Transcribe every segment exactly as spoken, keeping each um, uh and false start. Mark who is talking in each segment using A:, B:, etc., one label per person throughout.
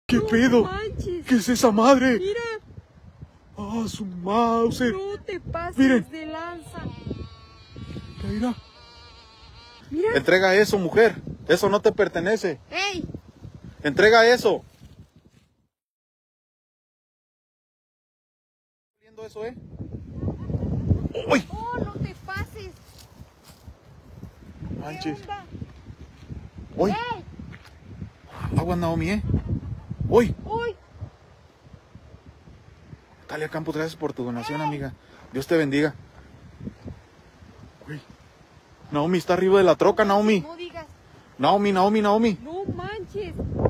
A: ¿Qué
B: no
A: pedo?
B: Manches.
A: ¿Qué es esa madre?
B: Mira.
A: Ah, su mouse.
B: No te pases
A: Miren.
B: de lanza.
A: Mira.
B: Mira.
A: Entrega eso, mujer. Eso no te pertenece.
B: ¡Ey!
A: Entrega eso. ¿Viendo eso, eh? ¡Uy!
B: ¡Oh, no te pases!
A: Manches.
B: ¿Qué onda?
A: ¡Uy!
B: ¡Ey!
A: Agua, Naomi, eh. ¡Uy!
B: ¡Uy!
A: Talia Campos, gracias por tu donación, amiga. Dios te bendiga. Uy. Naomi está arriba de la troca, Naomi.
B: No digas.
A: Naomi, Naomi, Naomi.
B: No manches.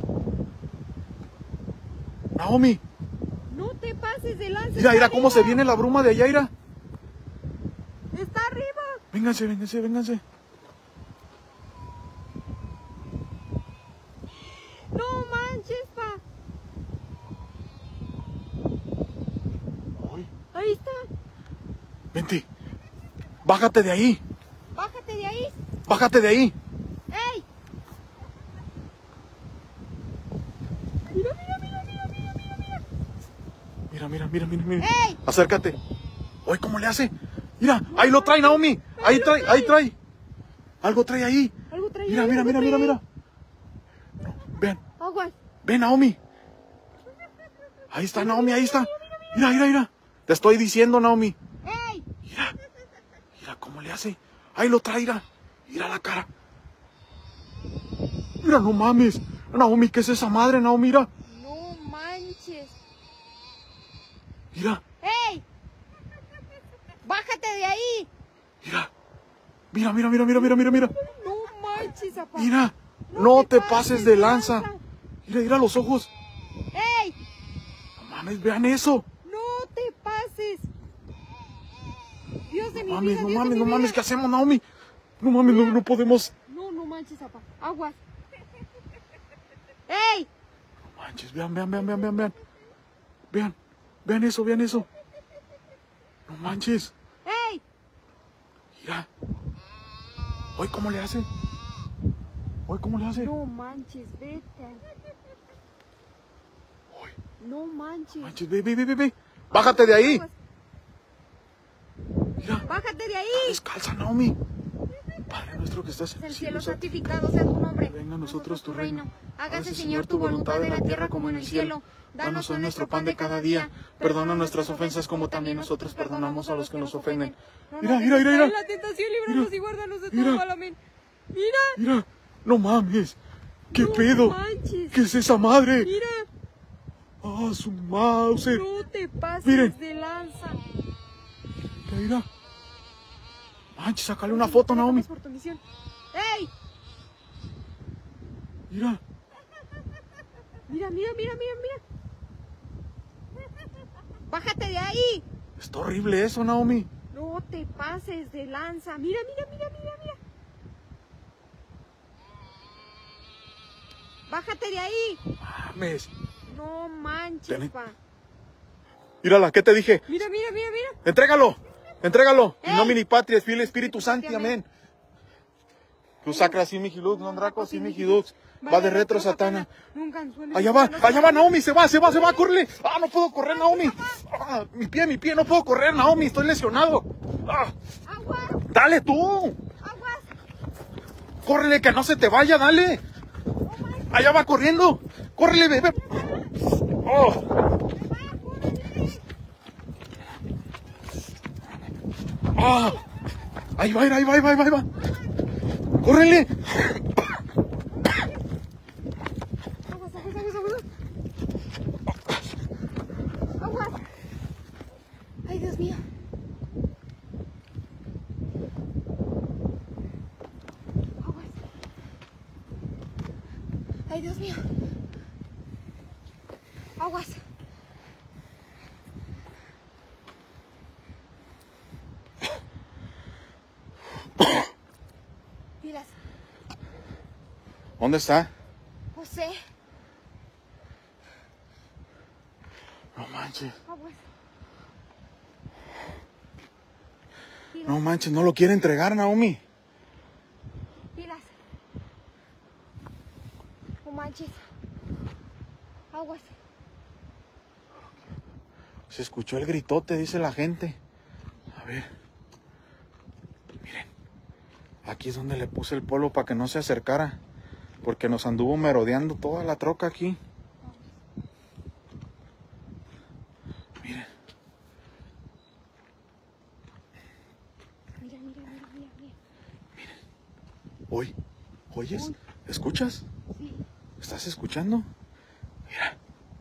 A: Naomi.
B: No te pases de lanza.
A: Mira, mira
B: Está
A: cómo se
B: arriba.
A: viene la bruma de allá, mira.
B: Está arriba.
A: Vénganse, vénganse, vénganse.
B: No manches, pa.
A: Uy.
B: Ahí está.
A: Vente. Bájate de ahí.
B: Bájate de ahí.
A: Bájate de ahí.
B: ¡Ey! Mira, mira, mira, mira, mira, mira, mira.
A: Mira, mira, mira, mira, mira.
B: ¡Ey!
A: Acércate. Uy, ¿cómo le hace? Mira, ahí lo trae, Naomi. Ahí trae, ahí trae. Algo trae ahí.
B: Algo trae
A: Mira,
B: ahí,
A: mira,
B: algo
A: mira,
B: trae
A: mira,
B: ahí.
A: mira. Ven,
B: Aguas.
A: ven, Naomi. Ahí está, Naomi, ahí está. Mira, mira, mira. Te estoy diciendo, Naomi.
B: ¡Ey!
A: Mira, mira cómo le hace. Ahí lo trae, mira. Mira la cara. Mira, no mames. Naomi, ¿qué es esa madre, Naomi? Mira.
B: No manches.
A: Mira,
B: ¡Ey! ¡Bájate de ahí!
A: mira. Mira, mira, mira, mira, mira, mira, mira.
B: No manches, apá.
A: Mira, no te pases de lanza. Mira, mira los ojos.
B: ¡Ey!
A: No mames, vean eso.
B: No te pases. Dios de
A: No
B: mi
A: mames,
B: vida,
A: no
B: Dios de
A: mames,
B: mi
A: no
B: vida.
A: mames, ¿qué hacemos, Naomi? No mames, no, no podemos.
B: No, no manches, apá. Aguas. ¡Ey!
A: No manches, vean, vean, vean, vean, vean, vean. Vean, vean eso, vean eso. No manches.
B: ¡Ey!
A: Mira. Hoy, ¿cómo le hace? Hoy, ¿cómo le hace?
B: No manches, vete.
A: Hoy,
B: No manches.
A: manches, ve, ve, ve, ve, ve. Bájate de ahí.
B: Aguas.
A: Mira,
B: Bájate de ahí.
A: descalza, Naomi. Padre nuestro que estás en
B: El
A: el
B: cielo
A: cielo,
B: santificado sea tu nombre.
A: venga a nosotros tu reino.
B: Hágase, Señor, tu voluntad en la tierra como en el cielo.
A: Danos hoy nuestro pan de cada día. Perdona nuestras ofensas como también nosotros perdonamos a los que nos ofenden. Mira, mira, mira, mira.
B: En la tentación, líbranos
A: Mira,
B: y guárdanos de
A: mira.
B: todo mal. Amén. Mira.
A: Mira, no mames. ¿Qué
B: No
A: pedo?
B: manches.
A: ¿Qué es esa madre?
B: Mira.
A: Ah, su mouse.
B: No te pases
A: Miren.
B: de lanza.
A: Mira. Manches, sácale una foto, Naomi.
B: Por tu misión. ¡Ey!
A: Mira.
B: Mira, mira, mira, mira, mira. Bájate de ahí.
A: Está horrible eso, Naomi.
B: No te pases de lanza. Mira, mira, mira, mira, mira. Bájate de ahí.
A: Mames.
B: No manches,
A: Ten-
B: pa.
A: Mírala, ¿qué te dije?
B: Mira, mira, mira, mira.
A: Entrégalo. Entrégalo. In
B: ¡Ey!
A: nomine Patria, Filii, Espíritu Santi,
B: Amén.
A: amén. Tu sacra simi gilux, non draco simi gilux. Va de retro, satana.
B: Nunca anzuelo.
A: Allá va, allá va Naomi, se va, se va, se va, córrele. Ah, no puedo correr, Naomi. Ah, mi pie, mi pie, no puedo correr, Naomi, estoy lesionado. Ah,
B: Aguas,
A: dale tú.
B: aguas.
A: Córrele, que no se te vaya, dale. Allá va corriendo. Córrele, bebé. Oh. Ah. Ahí va, ahí va, ahí va, ahí va, ahí va. Córrele.
B: Aguas, aguas, aguas, aguas. Aguas. Ay, Dios mío. Aguas. Ay, Dios mío. Aguas. Pilas.
A: ¿Dónde está?
B: José.
A: No manches.
B: Aguas.
A: No manches, no lo quiere entregar, Naomi.
B: Pilas. No manches. Aguas. Aguas.
A: Se escuchó el gritote, dice la gente. A ver. Miren. Aquí es donde le puse el polo para que no se acercara. Porque nos anduvo merodeando toda la troca aquí. Miren.
B: Mira, mira, mira, mira, mira.
A: Miren. Oye, ¿oyes?
B: Uy.
A: ¿Escuchas?
B: Sí.
A: ¿Estás escuchando? Mira.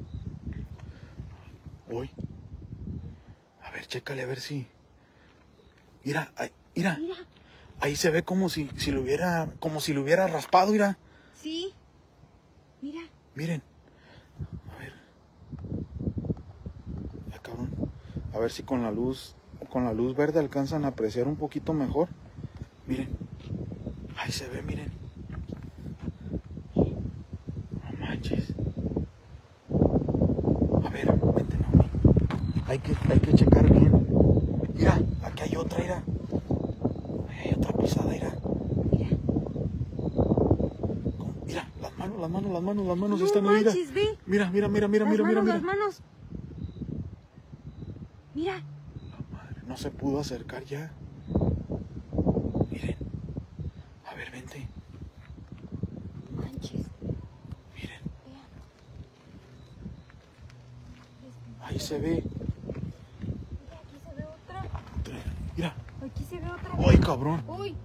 A: Oye. A ver, chécale a ver si... Mira, ahí, mira.
B: Mira.
A: Ahí se ve como si, si lo hubiera, como si lo hubiera raspado, mira.
B: Sí. Mira.
A: Miren. A ver. Ya, cabrón. A ver si con la luz, con la luz verde alcanzan a apreciar un poquito mejor. Miren. Ahí se ve, miren. No manches. A ver, vente, no. Hay que, hay que checar bien. Mira, aquí hay otra, mira. Ahí hay otra pisada, mira.
B: Mira.
A: ¿Cómo? Mira, las manos, las manos, las manos, las manos
B: No
A: están ahí, mira.
B: manches, ve.
A: Mira, mira, mira, mira,
B: Las
A: mira, mira,
B: manos,
A: mira.
B: las manos. Mira.
A: La madre, no se pudo acercar ya. Miren. A ver, vente.
B: Manches.
A: Miren.
B: Vea.
A: Ahí se ve.
B: Mira, aquí se ve otra.
A: Otra. Mira.
B: Aquí se ve otra.
A: ¡Ay, cabrón!
B: Uy.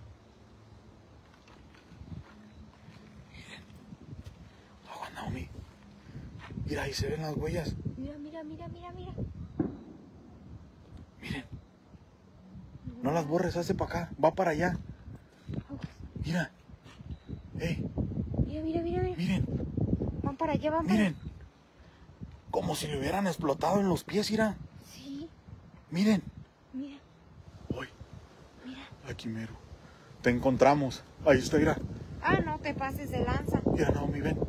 A: Agua, Naomi. Mira, ahí se ven las huellas.
B: Mira, mira, mira, mira, mira.
A: Miren. No las borres, hace para acá. Va para allá.
B: Aguas.
A: Mira. ¡Ey!
B: Mira, mira, mira, mira.
A: Miren.
B: Van para allá, van para
A: Miren. Como si le hubieran explotado en los pies, mira.
B: Sí.
A: Miren.
B: Mira,
A: ¡Ay!
B: mira.
A: Aquí mero. Te encontramos. Ahí está, mira.
B: Ah, no te pases de lanza.
A: Mira, Naomi, ven.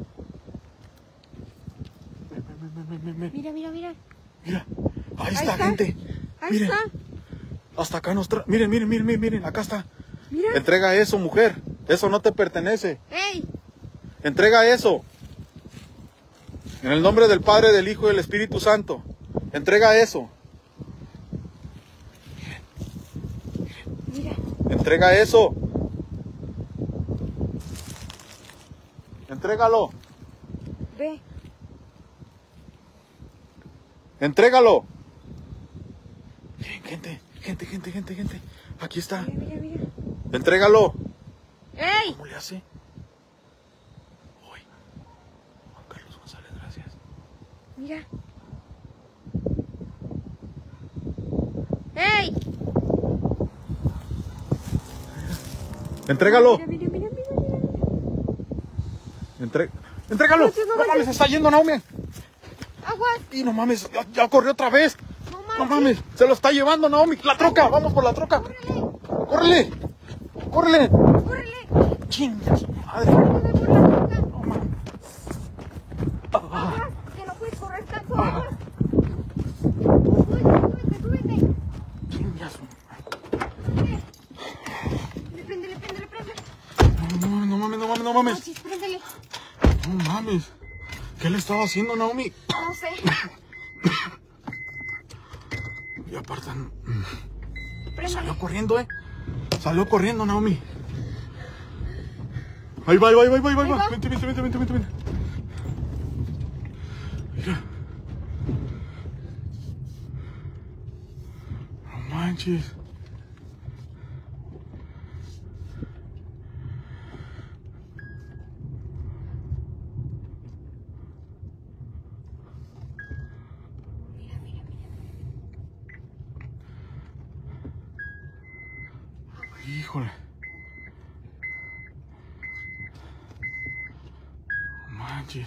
A: Ven, ven, ven, ven, ven, ven.
B: Mira, mira, mira.
A: Mira. Ahí
B: Ahí
A: está,
B: está.
A: gente.
B: Ahí
A: Miren.
B: está.
A: Hasta acá nos trae. Miren, miren, miren, miren, miren. Acá está.
B: Mira.
A: Entrega eso, mujer. Eso no te pertenece.
B: ¡Ey!
A: Entrega eso. En el nombre del Padre, del Hijo y del Espíritu Santo. Entrega eso.
B: Mira.
A: Entrega eso. Entrégalo.
B: Ve.
A: Entrégalo. Miren, gente, gente, gente, gente, gente. Aquí está.
B: Mira, mira, mira.
A: Entrégalo.
B: ¡Ey!
A: ¿Cómo le hace? Uy. Juan Carlos González, gracias.
B: Mira. ¡Ey!
A: Entrégalo.
B: Mira, mira, mira, mira, mira.
A: Entre... Entrégalo.
B: No, no
A: No mames,
B: manches.
A: se está yendo, Naomi.
B: Aguas.
A: Y no mames, ya, ya corrió otra vez.
B: No
A: No
B: mames.
A: mames, se lo está llevando, Naomi. La troca, vamos por la troca. Córrele. Córrele.
B: ¡Córrele!
A: Chinga su madre.
B: ¡Córrele por la boca!
A: No mames.
B: ¡Aguas! ¡Que no puedes correr tanto! ¡Aguas! ¡Súbete, súbete, súbete!
A: Chinga su
B: ¡Súbete! Le prende, le prende, le prende.
A: No mames, no mames, no mames, no mames.
B: Manches, préndele.
A: No mames. ¿Qué le estaba haciendo, Naomi?
B: No sé.
A: Y apartan.
B: Préndele.
A: Salió corriendo, eh. Salió corriendo, Naomi. Ahí va, ahí va, ahí va, ahí va, ahí va.
B: Ahí va.
A: Vente, vente, vente, vente, vente, vente. Mira. No manches.
B: Mira, mira, mira.
A: Híjole. No manches.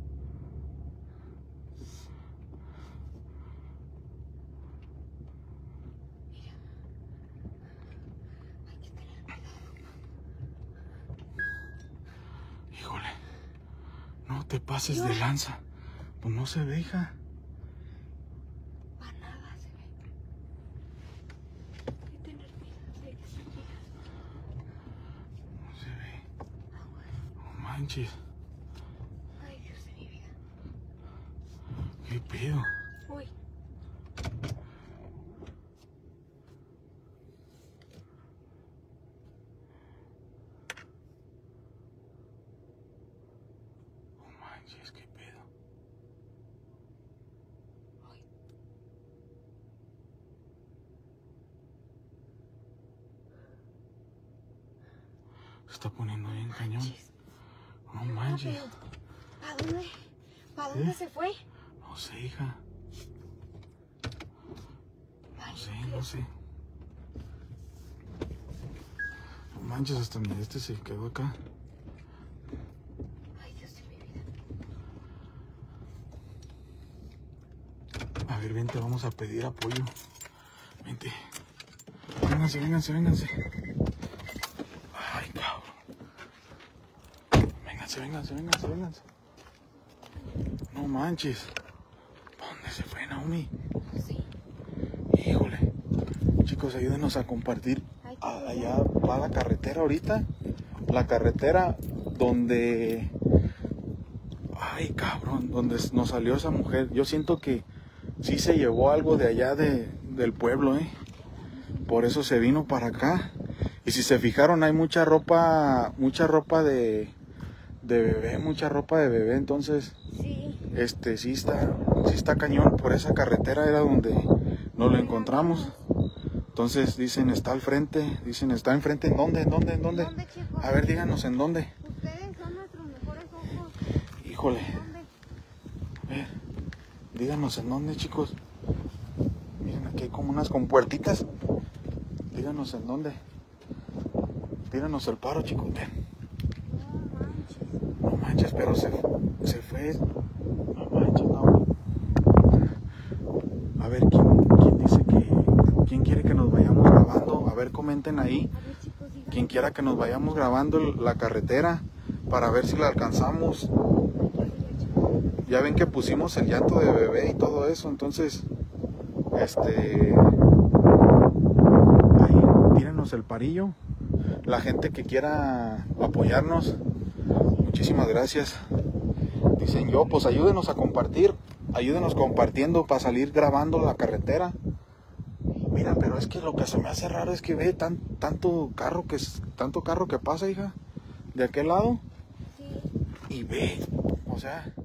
A: Híjole. No te pases de lanza. Pues no se ve, hija.
B: Para nada se ve. Hay que tener cuidado de que se llega.
A: No se ve.
B: Aguas.
A: No manches.
B: Ay, Dios de mi vida.
A: ¿Qué pedo?
B: Uy.
A: No manches, qué pedo.
B: Uy.
A: Se está poniendo bien cañón.
B: Manches.
A: No manches.
B: ¿Para dónde? ¿Para dónde
A: ¿Eh?
B: se fue?
A: No sé, hija. No
B: Ay,
A: sé,
B: ¿qué?
A: no sé. No manches, hasta mi este se quedó acá.
B: Ay, Dios de mi vida.
A: A ver, vente, vamos a pedir apoyo. Vente. Vénganse, vénganse, vénganse. Ay, cabrón. Vénganse, vénganse, vénganse, vénganse. No manches. ¿Dónde se fue, Naomi?
B: Sí.
A: Híjole. Chicos, ayúdenos a compartir.
B: Ay,
A: Ah,
B: qué
A: allá va la carretera ahorita. La carretera donde... Ay, cabrón, donde nos salió esa mujer. Yo siento que sí se llevó algo de allá de, del pueblo, ¿eh? Por eso se vino para acá. Y si se fijaron, hay mucha ropa, mucha ropa de, de bebé, mucha ropa de bebé. Entonces,
B: Sí.
A: este, sí está, sí está cañón. Por esa carretera era donde nos lo encontramos. Entonces dicen, está al frente. Dicen, está enfrente. ¿En dónde? ¿En dónde? ¿En dónde?
B: ¿Dónde, chicos?
A: A ver, díganos en dónde.
B: Ustedes son nuestros mejores ojos.
A: Híjole.
B: ¿Dónde?
A: A ver, díganos en dónde, chicos. Miren, aquí hay como unas compuertitas. Díganos en dónde. Tíranos el paro, chicos. Ven.
B: No manches.
A: No manches, pero se, se fue. No manches, no. A ver, ¿quién, quién dice que... ¿Quién quiere que nos vayamos grabando? A ver, comenten ahí.
B: A ver, chicos, digan.
A: Quien quiera que nos vayamos grabando la carretera para ver si la alcanzamos. Ya ven que pusimos el llanto de bebé y todo eso, entonces, este, ahí, tírenos el parillo. La gente que quiera apoyarnos, muchísimas gracias. Dicen yo, pues ayúdenos a compartir, ayúdenos compartiendo para salir grabando la carretera. Mira, pero es que lo que se me hace raro es que ve tan, tanto carro que tanto carro que pasa, hija, de aquel lado,
B: Sí.
A: y ve, o sea.